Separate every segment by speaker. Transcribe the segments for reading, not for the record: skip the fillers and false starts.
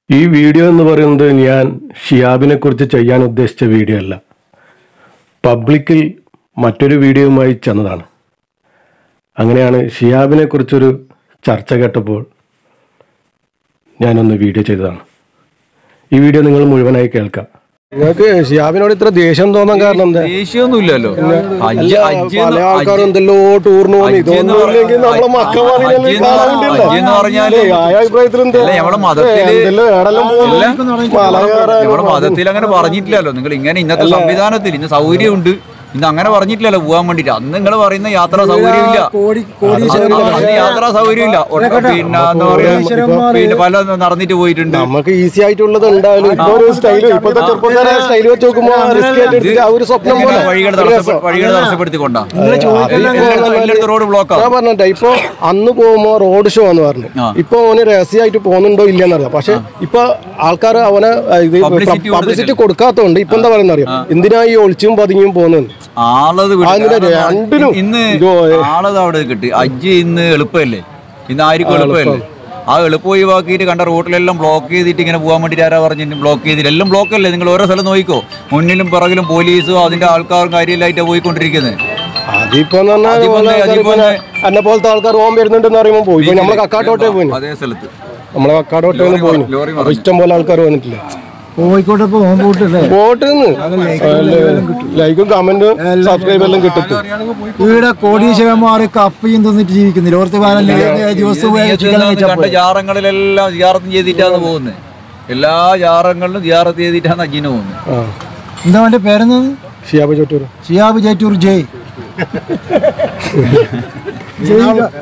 Speaker 1: ഈ വീഡിയോ എന്ന് പറയുന്നത് ഞാൻ ഷിയാബിനെ കുറിച്ച് ചെയ്യാൻ ഉദ്ദേശിച്ച വീഡിയോ അല്ല. പബ്ലിക്കിൽ മറ്റൊരു വീഡിയോയുമായി ചെന്നതാണ്. അങ്ങനെയാണ് ഷിയാബിനെ കുറിച്ചൊരു ചർച്ച കേട്ടപ്പോൾ ഞാനൊന്ന് വീഡിയോ ചെയ്തതാണ്. ഈ വീഡിയോ നിങ്ങൾ മുഴുവനായി കേൾക്കാം. നിങ്ങൾക്ക് ഷിയാബിനോട് ഇത്ര ദേഷ്യം തോന്നാൻ കാരണം എന്താ?
Speaker 2: ദേഷ്യമൊന്നുമില്ലല്ലോ.
Speaker 1: പല ആൾക്കാരും എന്തല്ലോ ടൂറിന് പോകുന്നു. ഇതൊന്നും ഇല്ലെങ്കിൽ നമ്മളെ
Speaker 2: മതത്തിൽ അങ്ങനെ പറഞ്ഞിട്ടില്ലല്ലോ. നിങ്ങൾ ഇങ്ങനെ ഇന്നത്തെ സംവിധാനത്തിൽ ഇന്ന് സൗകര്യമുണ്ട്, ഇന്ന് അങ്ങനെ പറഞ്ഞിട്ടില്ലല്ലോ പോകാൻ വേണ്ടിട്ട്. അന്ന് നിങ്ങൾ പറയുന്ന യാത്രാ സൗകര്യമില്ല, അന്ന് യാത്രാ സൗകര്യമില്ല. പിന്നെ എന്താ പറയാ, പിന്നെ പല നടന്നിട്ട് പോയിട്ടുണ്ട്.
Speaker 1: നമുക്ക് ഈസി ആയിട്ടുള്ളത് ഉണ്ടായാലും
Speaker 2: വഴികൾ തടസ്സപ്പെടുത്തിക്കൊണ്ടാ റോഡ് ബ്ലോക്ക്.
Speaker 1: ഞാൻ പറഞ്ഞിട്ടെ, ഇപ്പൊ അന്ന് പോകുമ്പോ റോഡ് ഷോ എന്ന് പറഞ്ഞു. ഇപ്പൊ അവന് രഹസ്യമായിട്ട് പോകുന്നുണ്ടോ ഇല്ലെന്നറിയാം. പക്ഷെ ഇപ്പൊ ആൾക്കാർ അവനെ പബ്ലിസിറ്റി കൊടുക്കാത്തതുകൊണ്ട് ഇപ്പൊ എന്താ പറയുന്ന അറിയാം, എന്തിനാ ഈ ഒളിച്ചും പതുങ്ങിയും പോകുന്നത്.
Speaker 2: ഇന്ന് ആളത് അവിടെ കിട്ടി. ഹജ്ജ് ഇന്ന് എളുപ്പമല്ലേ, ഇന്ന് ആർക്കും എളുപ്പമല്ലേ. ആ എളുപ്പം ഒഴിവാക്കിയിട്ട് കണ്ട റോട്ടിലെല്ലാം ബ്ലോക്ക് ചെയ്തിട്ട് ഇങ്ങനെ പോകാൻ വേണ്ടിയിട്ട് ആരാ പറഞ്ഞു ബ്ലോക്ക് ചെയ്തിട്ട്? എല്ലാം ബ്ലോക്ക് അല്ലേ. നിങ്ങൾ ഓരോ സ്ഥലം നോക്കിക്കോ, മുന്നിലും പിറകിലും പോലീസും അതിന്റെ ആൾക്കാരും കാര്യമില്ലായിട്ട് പോയിക്കൊണ്ടിരിക്കുന്നത്.
Speaker 1: എന്നെ പോലത്തെ ആൾക്കാർ പോകാൻ വരുന്നുണ്ടെന്ന് പറയുമ്പോൾ പോയി. നമ്മളെ കക്കാട്ടോട്ടേ പോയി,
Speaker 2: അതേ സ്ഥലത്ത്
Speaker 1: നമ്മളെ കക്കാട്ടോട്ടേ പോയി. ഇഷ്ടം പോലെ ആൾക്കാർ വന്നിട്ടില്ല.
Speaker 3: കോഴിക്കോട്ടെ
Speaker 1: ലൈക്കും കമന്റും സബ്സ്ക്രൈബ് എല്ലാം കിട്ടും.
Speaker 3: ഇവിടെ കോടീശ്വരന്മാർ കപ്പയും തിന്നിട്ട് ജീവിക്കുന്നില്ല.
Speaker 2: ജാറങ്ങളിലെല്ലാം ജിയാറത്തും ചെയ്തിട്ടാണ് പോകുന്നത്. എല്ലാ ജാറങ്ങളിലും ജിയാറത്ത് ചെയ്തിട്ടാണ് അജിന് പോകുന്നത്.
Speaker 3: എന്താ അവന്റെ പേരെന്നത്?
Speaker 1: ഷിയാബ് ചേറ്റൂർ
Speaker 3: ജയ്.
Speaker 2: ഈ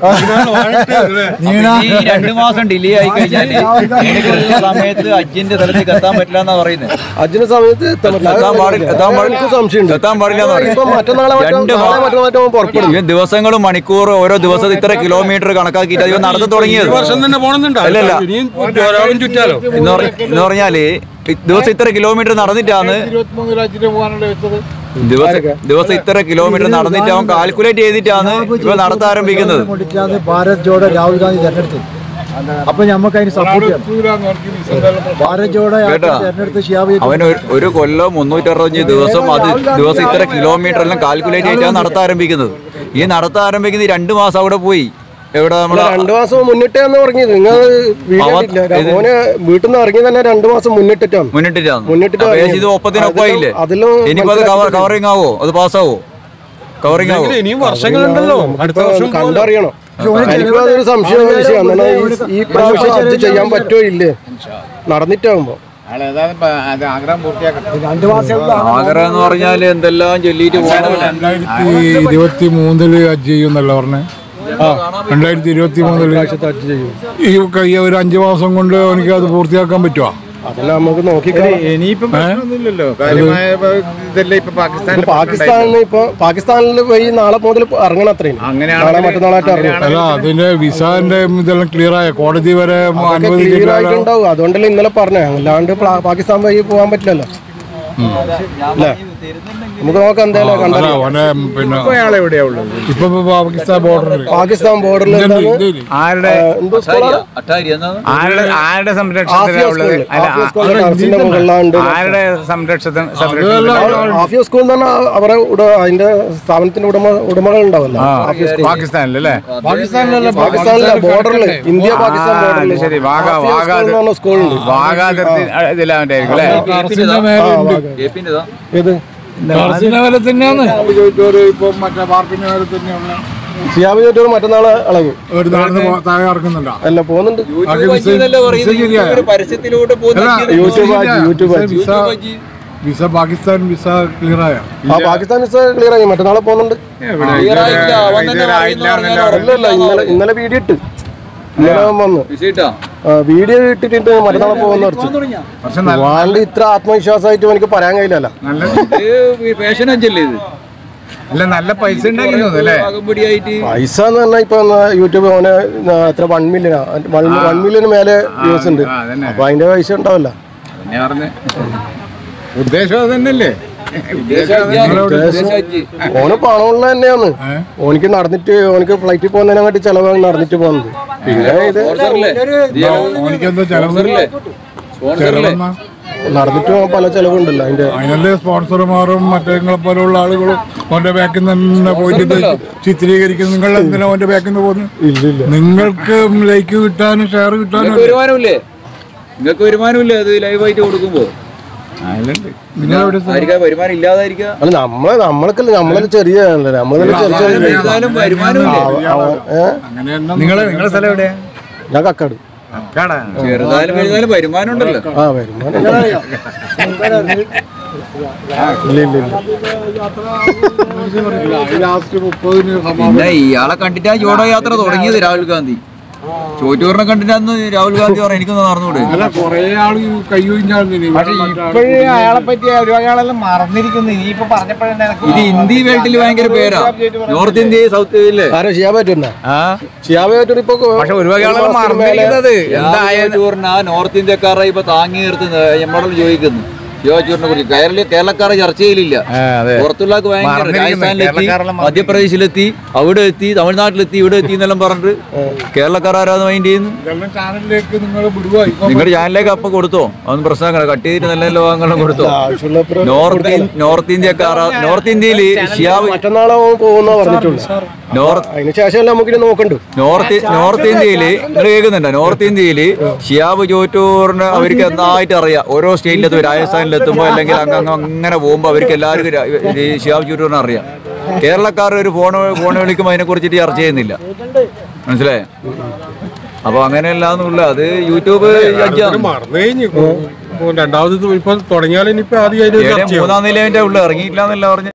Speaker 2: 2 മാസം ഡിലേ ആയി കഴിഞ്ഞാൽ സമയത്ത് അജിന്റെ സ്ഥലത്തേക്ക് എത്താൻ പറ്റില്ല എന്നാ പറയുന്നത്.
Speaker 1: അജിന്റെ സമയത്ത്
Speaker 2: ദിവസങ്ങളും മണിക്കൂർ ഓരോ ദിവസം ഇത്ര കിലോമീറ്റർ കണക്കാക്കിയിട്ട് അത് നടത്തി തുടങ്ങിയത്. അല്ലല്ല, എന്ന് പറഞ്ഞാല് ദിവസം ഇത്ര കിലോമീറ്റർ നടന്നിട്ടാണ് ദിവസം ഇത്ര കിലോമീറ്റർ നടന്നിട്ട് അവൻ കാൽക്കുലേറ്റ് ചെയ്തിട്ടാണ് ഇവ നടത്താൻ ആരംഭിക്കുന്നത്.
Speaker 3: ഭാരത് ജോഡോ രാഹുൽ ഗാന്ധി തെരഞ്ഞെടുത്തു. അപ്പൊ നമുക്ക് അതിന് സപ്പോർട്ട് ചെയ്യാം. ഭാരത് ജോഡോ തെരഞ്ഞെടുത്ത്
Speaker 2: അവന് ഒരു കൊല്ലം 365 ദിവസം അത് ദിവസം ഇത്ര കിലോമീറ്റർ എല്ലാം കാൽക്കുലേറ്റ് ചെയ്തിട്ടാണ് നടത്താൻ ആരംഭിക്കുന്നത്. ഈ നടത്താൻ ആരംഭിക്കുന്നത് 2 മാസം അവിടെ പോയി. എവിടെ നമ്മള് 2
Speaker 1: മാസം മുന്നിട്ടാന്ന് പറഞ്ഞത്. നിങ്ങൾ വീട്ടിൽ നിന്ന് ഇറങ്ങി തന്നെ 2 മാസം മുന്നിട്ടിട്ടാണ്.
Speaker 2: ഇത് ഒപ്പത്തിനൊപ്പമായില്ലേ? ഇനിയിപ്പോ അത് കവറിങ് ആവോ? അത് പാസ്സാവോ? കവറിങ് ആവോ?
Speaker 1: ഇനിയും വർഷങ്ങളുണ്ടല്ലോ, അടുത്ത വർഷം കണ്ടറിയണം. എനിക്കതൊരു സംശയം വിഷയമാണ്. ഈ പ്രാവശ്യം അത് ചെയ്യാൻ പറ്റുമോ ഇല്ലേ നടന്നിട്ടാകുമ്പോ?
Speaker 2: ആഗ്രഹം എന്ന് പറഞ്ഞാല് എന്തെല്ലാം ചൊല്ലിട്ട്
Speaker 4: 2023 ഹജ്ജ് ചെയ്യുന്നല്ലോ പറഞ്ഞേ. 2023 ഈ ഒരു 5 മാസം കൊണ്ട് എനിക്ക് അത് പൂർത്തിയാക്കാൻ പറ്റുമോ?
Speaker 1: അതല്ല നമുക്ക് നോക്കിക്കാം. പാകിസ്ഥാനിൽ പോയി നാളെ മുതൽ ഇറങ്ങണം. അത്രയും നാളെ മറ്റന്നാളായിട്ട് ഇറങ്ങണം.
Speaker 4: അല്ല, അതിന്റെ വിസാന്റെ ഇതെല്ലാം ക്ലിയർ ആയ കോടതി വരെ
Speaker 1: അനുവദിക്കുന്നുണ്ടാവും. അതുകൊണ്ടല്ലേ ഇന്നലെ പറഞ്ഞേ. അല്ലാണ്ട് പാകിസ്ഥാൻ വഴി പോകാൻ പറ്റില്ലല്ലോ. നമുക്ക് നോക്കാം എന്തായാലും. പാകിസ്ഥാൻ ബോർഡറിൽ ആഫിയ സ്കൂൾ എന്ന് പറഞ്ഞാൽ അവരെ അതിന്റെ സ്ഥാപനത്തിന്റെ ഉടമകൾ ഉണ്ടാവല്ലോ
Speaker 4: പാകിസ്ഥാനിലല്ലേ?
Speaker 1: പാകിസ്ഥാനിലെ ബോർഡറിൽ, ഇന്ത്യ പാകിസ്ഥാൻ ബോർഡറിൽ സ്കൂളുണ്ട്. ഷിയാബ് ചേട്ടൂർ മറ്റന്നാള് ഇളകും. അല്ല പോകുന്നുണ്ട്.
Speaker 4: വിസ പാകിസ്ഥാൻ വിസ ക്ലിയർ ആയ?
Speaker 1: പാകിസ്ഥാൻ വിസ ക്ലിയർ ആയി. മറ്റന്നാളെ പോകുന്നുണ്ട്. ഇന്നലെ വീഡിയോ ഇട്ട് വന്നു. വീഡിയോ ഇട്ടിട്ട് മറ്റന്നാളെ പോകുന്ന വാണ്ട് ഇത്ര ആത്മവിശ്വാസമായിട്ട് എനിക്ക് പറയാൻ കഴിയില്ലല്ലോ.
Speaker 4: നല്ല പൈസ പൈസ
Speaker 1: എന്ന് പറഞ്ഞാൽ ഇപ്പൊ യൂട്യൂബ് ഓന് എത്ര 1 മില്യന് മേലെ വ്യൂസ് ഉണ്ട്. അപ്പൊ അതിന്റെ പൈസ ഉണ്ടാവല്ലോ.
Speaker 4: ഉദ്ദേശം അത് തന്നെയല്ലേ?
Speaker 1: ഓന് പണമുള്ള തന്നെയാണ്. ഓനിക്ക് നടന്നിട്ട് ഓനിക്ക് ഫ്ലൈറ്റിൽ പോകുന്നതിനെക്കാട്ടി ചെലവാണ് നടന്നിട്ട് പോകുന്നത്. പിന്നെ ഇത്
Speaker 4: ചെലവെന്നാ
Speaker 1: നടന്നിട്ട് പല ചെലവുണ്ടല്ലോ അതിന്റെ.
Speaker 4: അതിനല്ലേ സ്പോൺസർമാരും മറ്റേ നിങ്ങളെ പോലുള്ള ആളുകളും ഓന്റെ ബാക്കിൽ നിന്ന് തന്നെ പോയിട്ട് ഇത് ചിത്രീകരിക്കും. നിങ്ങൾ എന്തിനാ ഓന്റെ ബാക്കിൽ നിന്ന് പോകുന്നത്? നിങ്ങൾക്ക് ലൈക്ക് കിട്ടാനും ഷെയർ കിട്ടാനും
Speaker 2: വരുമാനമില്ലേ? നിങ്ങൾക്ക് വരുമാനമില്ലേ അത് ലൈവായിട്ട് കൊടുക്കുമ്പോ? വരുമാനം ഇല്ലാതായിരിക്കാം.
Speaker 1: അല്ല നമ്മളെ ചെറിയ
Speaker 2: നിങ്ങളെ സ്ഥലം എവിടെയാ?
Speaker 1: ഞാൻ കക്കാട്.
Speaker 2: ചെറുതായാലും വലുതായാലും വരുമാനം ഉണ്ടല്ലോ.
Speaker 1: ആ വരുമാനം
Speaker 2: പിന്നെ ഇയാളെ കണ്ടിട്ടാ ജോഡോ യാത്ര തുടങ്ങിയത് രാഹുൽ ഗാന്ധി. ചോറ്റൂറിനെ കണ്ടിട്ടാന്ന് രാഹുൽ ഗാന്ധി പറഞ്ഞ എനിക്കൊന്ന് നടന്നുകൂടെ?
Speaker 4: കൊറേ ആള്
Speaker 5: അയാളെ പറ്റി ഒരുപാടെല്ലാം മറന്നിരിക്കുന്നു. ഇനിയിപ്പോ പറഞ്ഞപ്പോഴേ
Speaker 2: ഇത് ഹിന്ദി വേൾഡിൽ ഭയങ്കര പേരാ. നോർത്ത് ഇന്ത്യ സൗത്ത് ഇല്ലേ? നോർത്ത് ഇന്ത്യക്കാരെ ഇപ്പൊ താങ്ങി നിർത്തുന്നത് നമ്മളോട് ചോദിക്കുന്നു. ശിവാചൂറിനെ കുറിച്ച് കേരളക്കാരെ ചർച്ചയിലില്ല. പുറത്തുള്ളവർക്ക് ഭയങ്കര രാജസ്ഥാനിലെത്തി, മധ്യപ്രദേശിലെത്തി, അവിടെ എത്തി, തമിഴ്നാട്ടിലെത്തി, ഇവിടെ എത്തി എന്നെല്ലാം പറഞ്ഞിട്ട് കേരളക്കാരാന്ന് മൈൻഡ് ചെയ്യുന്നു. നിങ്ങളുടെ ചാനലിലേക്ക് അപ്പൊ കൊടുത്തോ? അതൊന്നും പ്രശ്നമാണ്. കട്ട് ചെയ്തിട്ട് നല്ല ലോകങ്ങളും കൊടുത്തോ? നോർത്ത് ഇന്ത്യയില് ഷിയാബ് നോർത്ത് ഇന്ത്യയില് നിങ്ങൾ കേൾക്കുന്നുണ്ടോ? നോർത്ത് ഇന്ത്യയില് ഷിയാബ് ചോറ്റൂറിന് അവർക്ക് എന്നായിട്ട് അറിയാം. ഓരോ സ്റ്റേറ്റിലെത്തും, രാജസ്ഥാനിലെത്തുമ്പോ അല്ലെങ്കിൽ അങ്ങനെ പോകുമ്പോ അവർക്ക് എല്ലാവർക്കും ഷിയാബ് ചോറ്റൂറിനെ അറിയാം. കേരളക്കാർ ഒരു ഫോൺ വിളിക്കുമ്പോൾ അതിനെ കുറിച്ചിട്ട് ചർച്ച ചെയ്യുന്നില്ല. മനസ്സിലായോ? അപ്പൊ അങ്ങനെയല്ലാന്നുള്ള അത് യൂട്യൂബ്
Speaker 6: രണ്ടാമത് ഇപ്പൊ തുടങ്ങിയാൽ ഇനിയിപ്പോ ആദ്യം
Speaker 2: 3-ാം നിലയിന്റെ ഉള്ളിൽ ഇറങ്ങിയില്ല എന്നല്ല പറഞ്ഞു.